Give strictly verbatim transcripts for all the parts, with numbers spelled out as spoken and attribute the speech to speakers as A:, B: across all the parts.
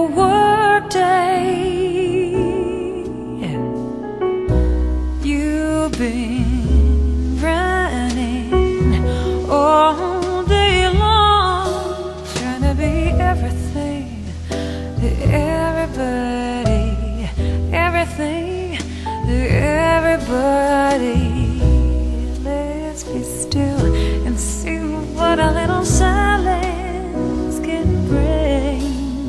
A: work day. You've been running all day long, trying to be everything to everybody, everything to everybody. Let's be still and see what a little silence can bring.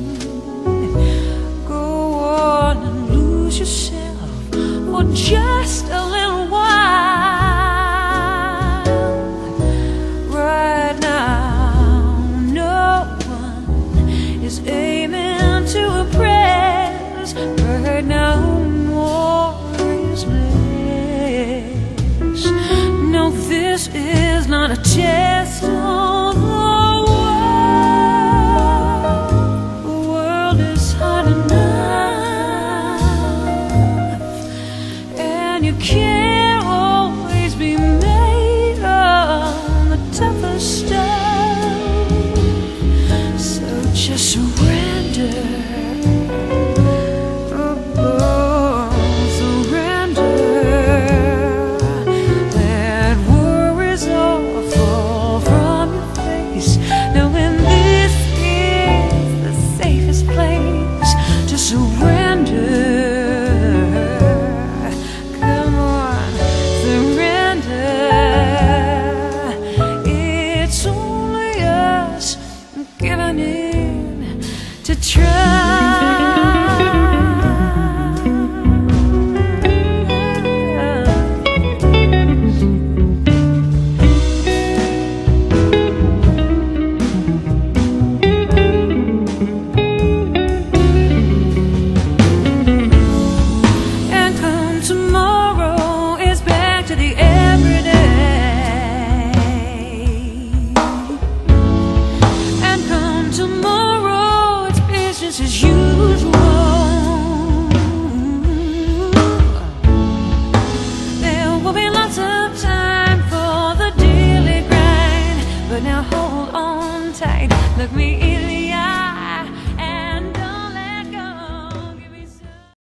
A: Go on and lose yourself for just a little while. Right now, no one is aiming to impress. Right now, more is less. No, this is not a test of the world. The world is hard enough, and you can't always be made on the toughest stuff. So just surrender. Oh, surrender. Let worries all fall from your face, knowing this is the safest place to surrender. Come on, surrender. It's only us giving in to try.